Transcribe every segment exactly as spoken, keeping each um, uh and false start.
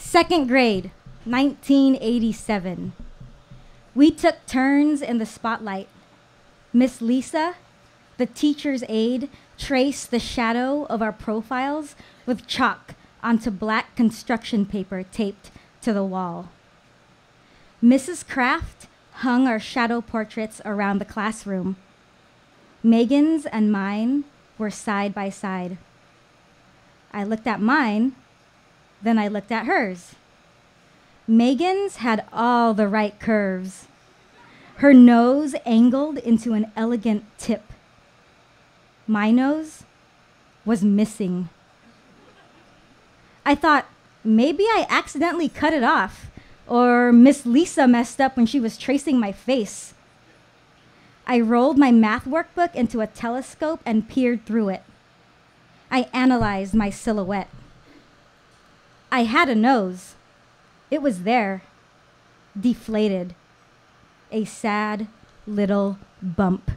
Second grade, nineteen eighty-seven. We took turns in the spotlight. Miss Lisa, the teacher's aide, traced the shadow of our profiles with chalk onto black construction paper taped to the wall. Missus Kraft hung our shadow portraits around the classroom. Megan's and mine were side by side. I looked at mine, then I looked at hers. Megan's had all the right curves. Her nose angled into an elegant tip. My nose was missing. I thought maybe I accidentally cut it off, or Miss Lisa messed up when she was tracing my face. I rolled my math workbook into a telescope and peered through it. I analyzed my silhouette. I had a nose. It was there, deflated, a sad little bump.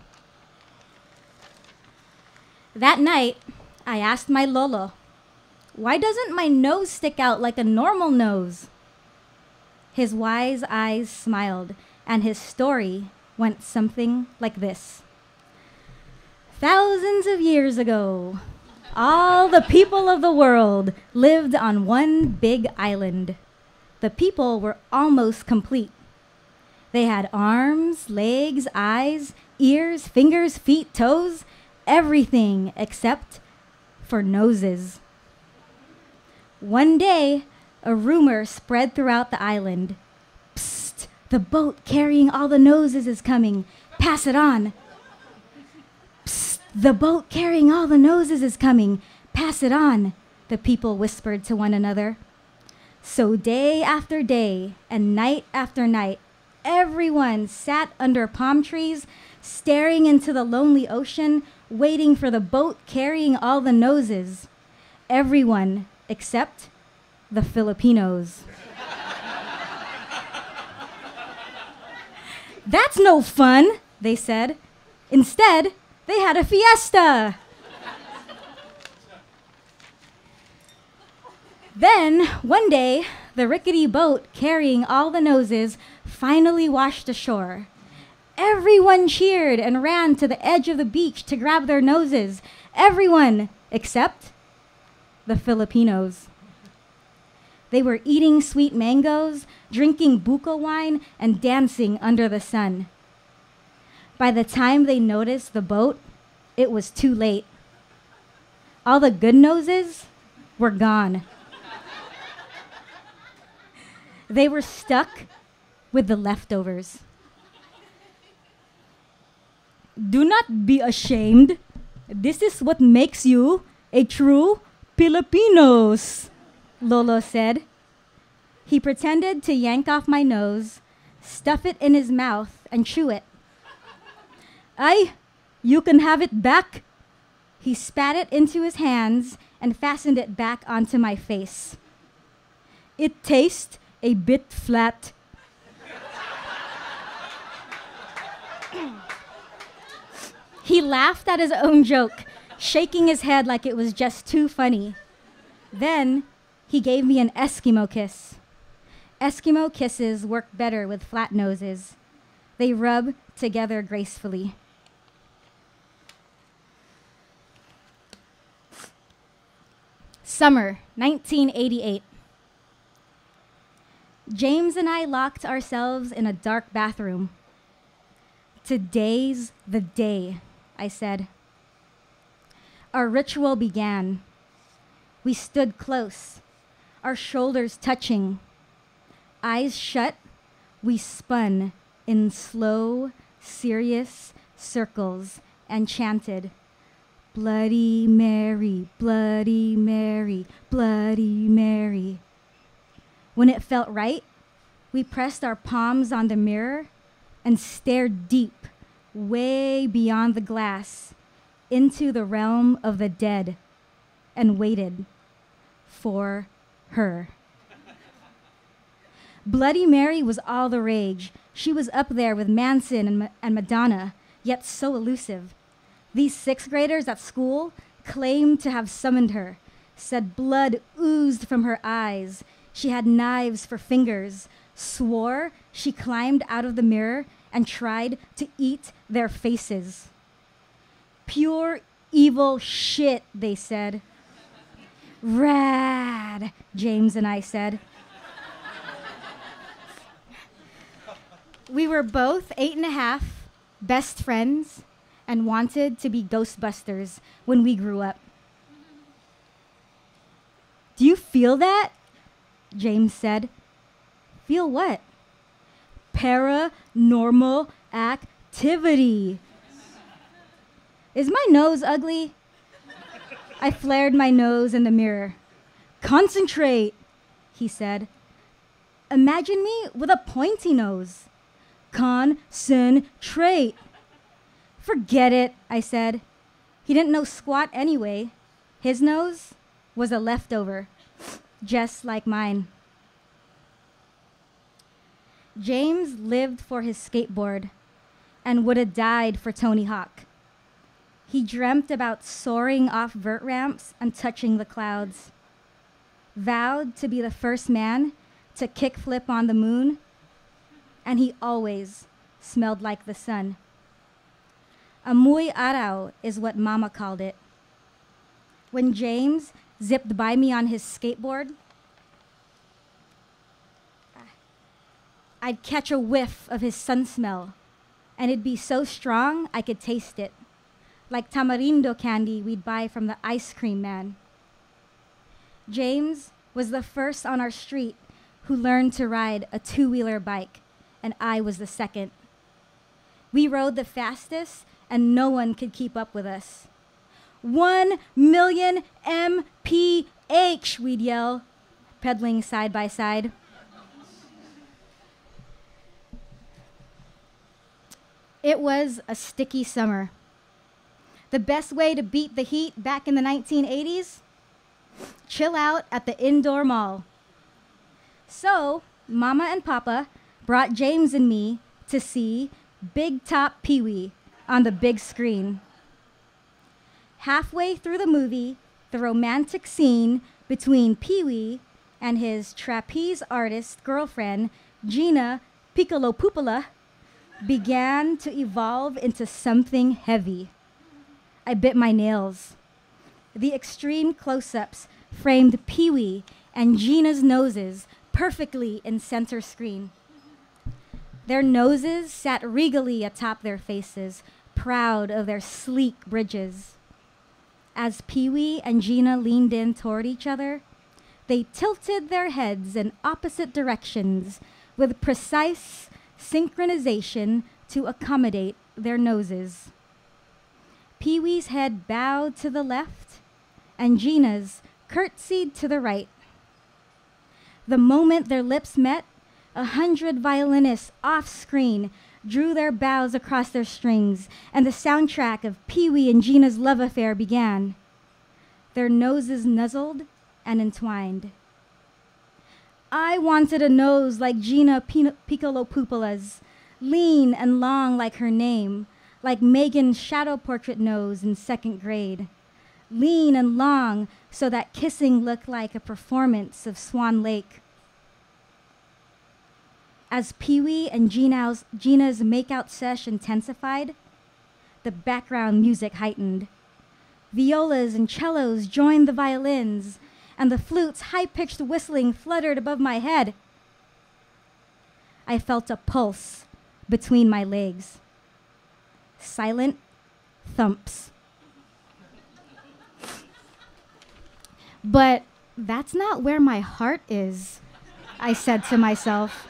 That night, I asked my lolo, why doesn't my nose stick out like a normal nose? His wise eyes smiled, and his story went something like this. Thousands of years ago, all the people of the world lived on one big island. The people were almost complete. They had arms, legs, eyes, ears, fingers, feet, toes, everything except for noses. One day, a rumor spread throughout the island. Psst, the boat carrying all the noses is coming. Pass it on. Psst, the boat carrying all the noses is coming. Pass it on, the people whispered to one another. So day after day and night after night, everyone sat under palm trees, staring into the lonely ocean, waiting for the boat carrying all the noses. Everyone except the Filipinos. That's no fun, they said. Instead, they had a fiesta. Then, one day, the rickety boat carrying all the noses finally washed ashore. Everyone cheered and ran to the edge of the beach to grab their noses. Everyone except the Filipinos. They were eating sweet mangoes, drinking buko wine, and dancing under the sun. By the time they noticed the boat, it was too late. All the good noses were gone. They were stuck with the leftovers. Do not be ashamed. This is what makes you a true Filipinos, Lolo said. He pretended to yank off my nose, stuff it in his mouth, and chew it. Ay, you can have it back. He spat it into his hands and fastened it back onto my face. It tastes a bit flat. He laughed at his own joke, shaking his head like it was just too funny. Then he gave me an Eskimo kiss. Eskimo kisses work better with flat noses. They rub together gracefully. Summer, nineteen eighty-eight. James and I locked ourselves in a dark bathroom. Today's the day, I said. Our ritual began. We stood close, our shoulders touching. Eyes shut, we spun in slow, serious circles and chanted, Bloody Mary, Bloody Mary, Bloody Mary. When it felt right, we pressed our palms on the mirror and stared deep, way beyond the glass, into the realm of the dead, and waited for her. Bloody Mary was all the rage. She was up there with Manson and, Ma- and Madonna, yet so elusive. These sixth graders at school claimed to have summoned her, said blood oozed from her eyes. She had knives for fingers, swore she climbed out of the mirror and tried to eat their faces. Pure evil shit, they said. Rad, James and I said. We were both eight and a half, best friends, and wanted to be Ghostbusters when we grew up. Do you feel that? James said. Feel what? Paranormal activity. Is my nose ugly? I flared my nose in the mirror. Concentrate, he said. Imagine me with a pointy nose. Concentrate. Forget it, I said. He didn't know squat anyway. His nose was a leftover, just like mine. James lived for his skateboard and would have died for Tony Hawk. He dreamt about soaring off vert ramps and touching the clouds. Vowed to be the first man to kickflip on the moon, and he always smelled like the sun. Amoy araw is what Mama called it. When James zipped by me on his skateboard, I'd catch a whiff of his sun smell, and it'd be so strong I could taste it, like tamarindo candy we'd buy from the ice cream man. James was the first on our street who learned to ride a two-wheeler bike, and I was the second. We rode the fastest, and no one could keep up with us. One million M P H, we'd yell, pedaling side by side. It was a sticky summer. The best way to beat the heat back in the nineteen eighties? Chill out at the indoor mall. So, Mama and Papa brought James and me to see Big Top Pee-wee on the big screen. Halfway through the movie, the romantic scene between Pee-wee and his trapeze artist girlfriend, Gina Piccolo Poopola, began to evolve into something heavy. I bit my nails. The extreme close-ups framed Pee-wee and Gina's noses perfectly in center screen. Their noses sat regally atop their faces, proud of their sleek bridges. As Pee-wee and Gina leaned in toward each other, they tilted their heads in opposite directions with precise synchronization to accommodate their noses. Pee-wee's head bowed to the left, and Gina's curtsied to the right. The moment their lips met, a hundred violinists off-screen drew their bows across their strings, and the soundtrack of Pee-wee and Gina's love affair began. Their noses nuzzled and entwined. I wanted a nose like Gina Piccolo Poopola's, lean and long like her name, like Megan's shadow portrait nose in second grade. Lean and long so that kissing looked like a performance of Swan Lake. As Pee-wee and Gina's, Gina's makeout sesh intensified, the background music heightened. Violas and cellos joined the violins, and the flute's high-pitched whistling fluttered above my head. I felt a pulse between my legs. Silent thumps. But that's not where my heart is, I said to myself.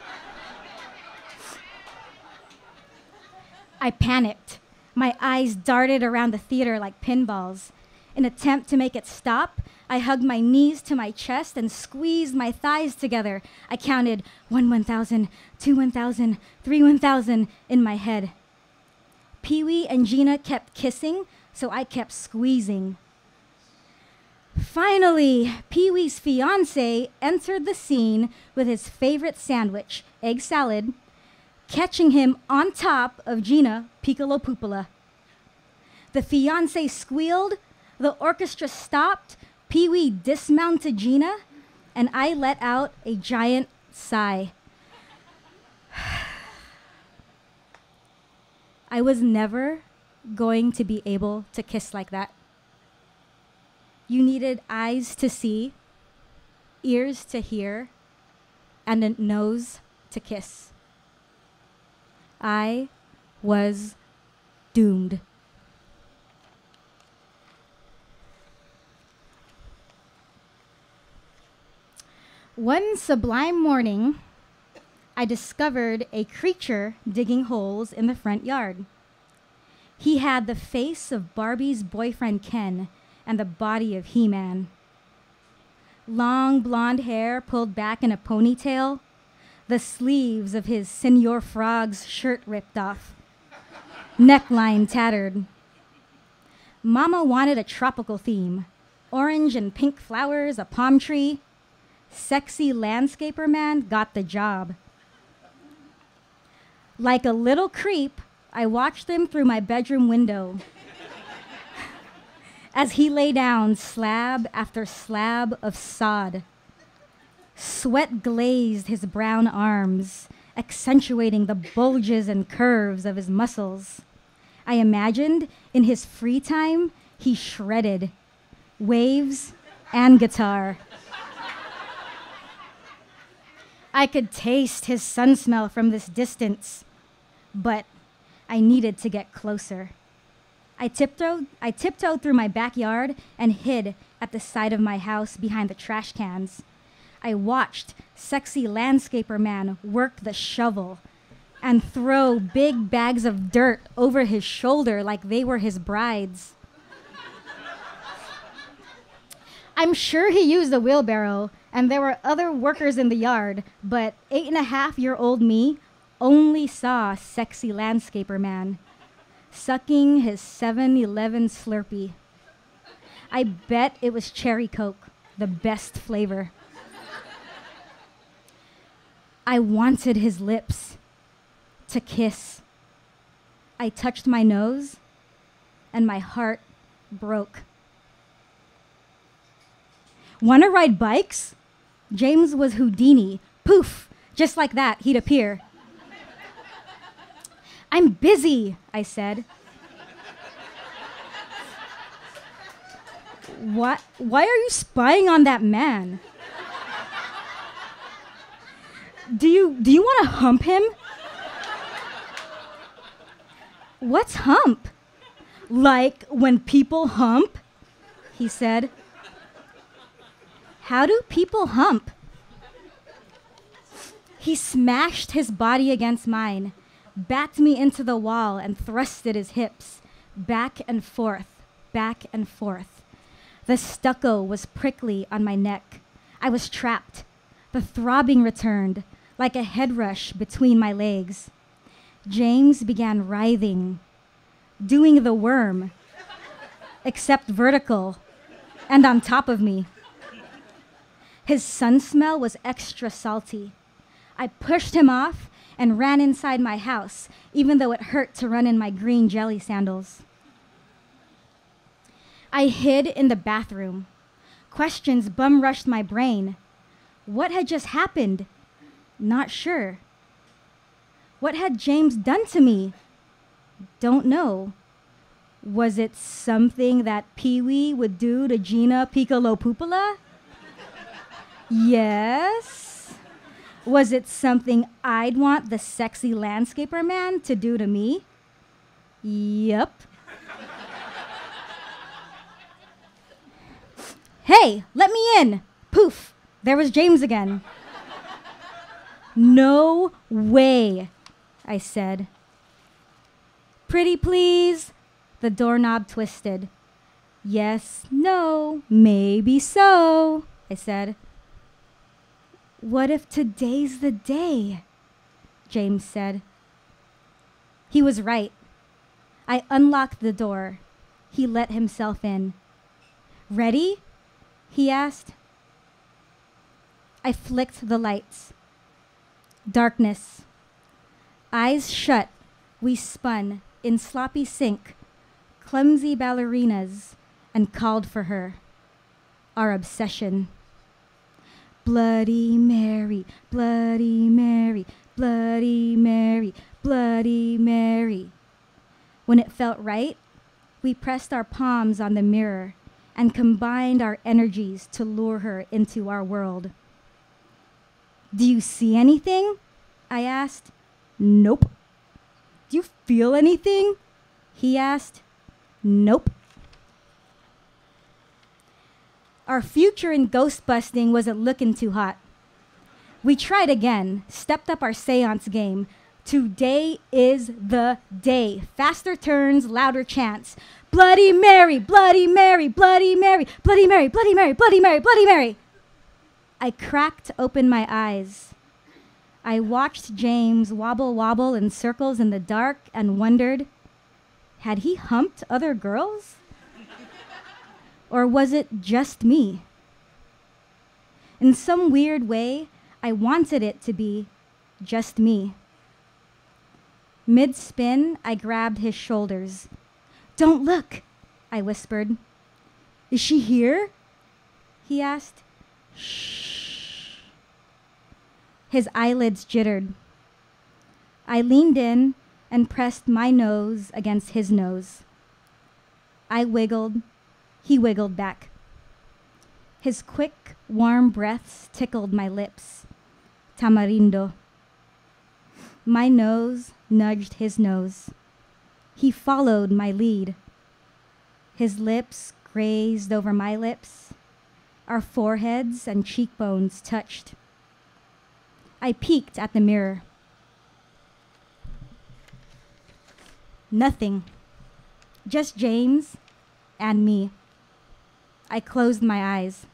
I panicked. My eyes darted around the theater like pinballs. In an attempt to make it stop, I hugged my knees to my chest and squeezed my thighs together. I counted one one thousand, two one thousand, three one thousand in my head. Pee-wee and Gina kept kissing, so I kept squeezing. Finally, Pee-wee's fiancé entered the scene with his favorite sandwich, egg salad, catching him on top of Gina Piccolo Poopola. The fiancé squealed, the orchestra stopped, Pee-wee dismounted Gina, and I let out a giant sigh. I was never going to be able to kiss like that. You needed eyes to see, ears to hear, and a nose to kiss. I was doomed. One sublime morning, I discovered a creature digging holes in the front yard. He had the face of Barbie's boyfriend Ken and the body of He-Man. Long blonde hair pulled back in a ponytail, the sleeves of his Senor Frog's shirt ripped off, neckline tattered. Mama wanted a tropical theme, orange and pink flowers, a palm tree. Sexy landscaper man got the job. Like a little creep, I watched him through my bedroom window as he lay down slab after slab of sod. Sweat glazed his brown arms, accentuating the bulges and curves of his muscles. I imagined in his free time he shredded waves and guitar. I could taste his sun smell from this distance, but I needed to get closer. I tiptoed, I tiptoed through my backyard and hid at the side of my house behind the trash cans. I watched sexy landscaper man work the shovel and throw big bags of dirt over his shoulder like they were his brides. I'm sure he used a wheelbarrow, and there were other workers in the yard, but eight and a half year old me only saw sexy landscaper man sucking his seven eleven Slurpee. I bet it was cherry Coke, the best flavor. I wanted his lips to kiss. I touched my nose, and my heart broke. Wanna ride bikes? James was Houdini. Poof, just like that, he'd appear. I'm busy, I said. What? Why are you spying on that man? Do you, do you want to hump him? What's hump? Like when people hump? He said. How do people hump? He smashed his body against mine, backed me into the wall, and thrusted his hips back and forth, back and forth. The stucco was prickly on my neck. I was trapped. The throbbing returned, like a head rush between my legs. James began writhing, doing the worm, except vertical and on top of me. His sun smell was extra salty. I pushed him off and ran inside my house, even though it hurt to run in my green jelly sandals. I hid in the bathroom. Questions bum rushed my brain. What had just happened? Not sure. What had James done to me? Don't know. Was it something that Pee-wee would do to Gina Piccolo-Poopola? Yes. Was it something I'd want the sexy landscaper man to do to me? Yep. Hey, let me in. Poof, there was James again. No way, I said. Pretty please. The doorknob twisted. Yes, no, maybe so, I said. What if today's the day? James said. He was right. I unlocked the door. He let himself in. Ready? He asked. I flicked the lights. Darkness. Eyes shut, we spun in sloppy sync, clumsy ballerinas, and called for her. Our obsession. Bloody Mary, Bloody Mary, Bloody Mary, Bloody Mary. When it felt right, we pressed our palms on the mirror and combined our energies to lure her into our world. Do you see anything? I asked. Nope. Do you feel anything? He asked. Nope. Our future in ghost busting wasn't looking too hot. We tried again, stepped up our seance game. Today is the day. Faster turns, louder chants. Bloody Mary, Bloody Mary, Bloody Mary, Bloody Mary, Bloody Mary, Bloody Mary, Bloody Mary. I cracked open my eyes. I watched James wobble wobble in circles in the dark and wondered, had he humped other girls? Or was it just me? In some weird way, I wanted it to be just me. Mid-spin, I grabbed his shoulders. Don't look, I whispered. Is she here? He asked. Shh. His eyelids jittered. I leaned in and pressed my nose against his nose. I wiggled. He wiggled back. His quick, warm breaths tickled my lips. Tamarindo. My nose nudged his nose. He followed my lead. His lips grazed over my lips. Our foreheads and cheekbones touched. I peeked at the mirror. Nothing. Just James and me. I closed my eyes.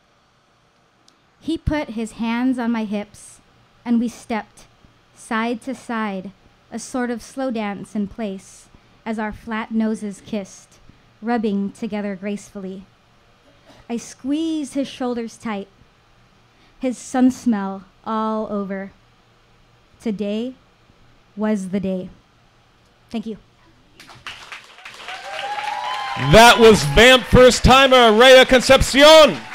He put his hands on my hips, and we stepped side to side, a sort of slow dance in place, as our flat noses kissed, rubbing together gracefully. I squeezed his shoulders tight, his sun smell all over. Today was the day. Thank you. That was Vamp first timer Rea Concepcion.